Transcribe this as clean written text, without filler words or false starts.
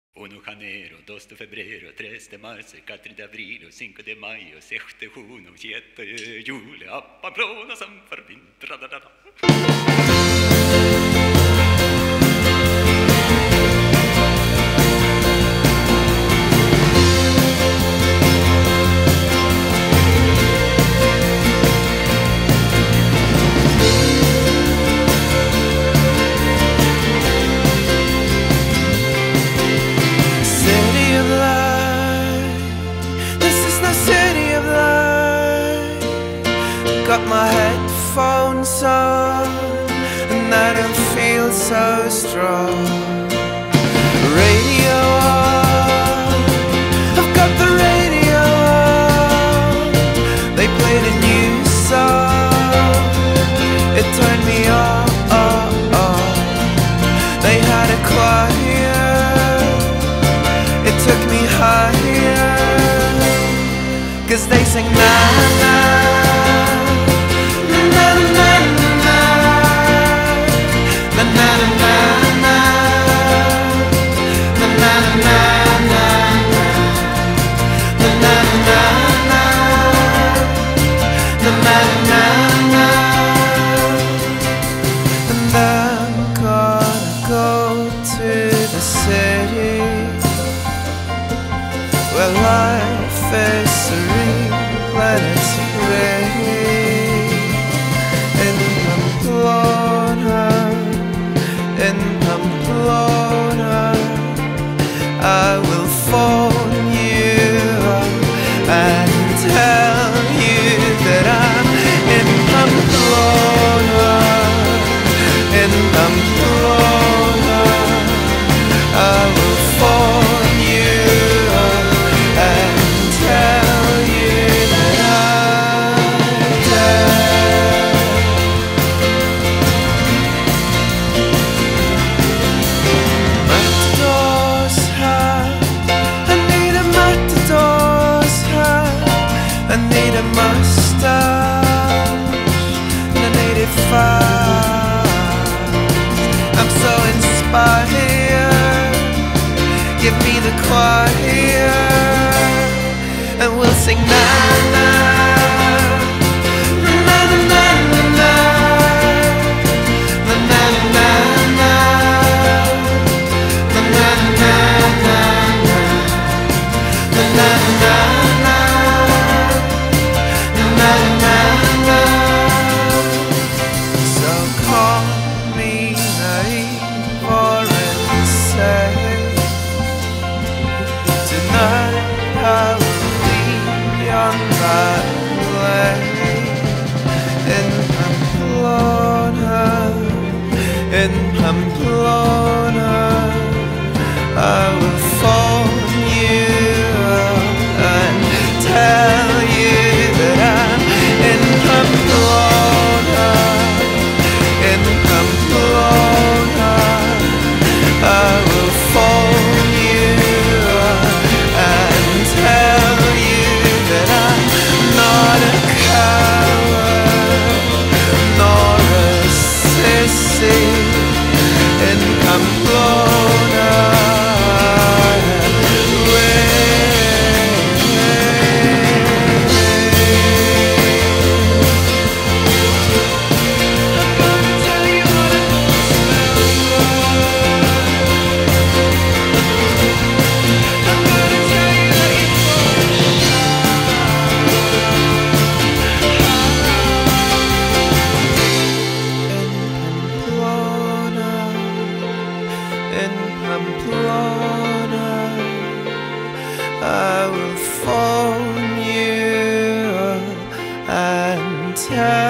1 de janeiro, 2 de febrero, 3 de marzo, 4 de abril, 5 de mayo, 6 de junio, 7 de julio, a Pamplona, San Fermín, tra-da-da-da. Got my headphones on and I don't feel so strong. Radio on, I've got the radio on. They played a new song, it turned me on. They had a choir, it took me higher, 'cause they sing na-na. And I'm gonna go to the city where life is serene and it's pretty. In Pamplona, I will phone you and tell you that I'm in Pamplona. In Pamplona, I will phone you and tell you that I'm dead. Matador's hat, I need a matador's hat. I need a mustache and I need it fast. I'm so inspired, give me the choir and we'll sing na-na. So call me naive or insane. Tonight I will be on that lane. In Pamplona, I will phone you and tell you that I'm in Pamplona. In Pamplona, I will phone you and tell you that I'm not a coward nor a sissy. In Pamplona, I will phone you and tell